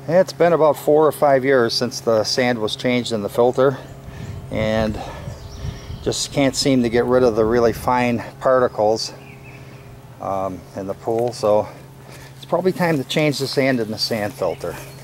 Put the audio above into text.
It's been about 4 or 5 years since the sand was changed in the filter, and just can't seem to get rid of the really fine particles in the pool, so it's probably time to change the sand in the sand filter.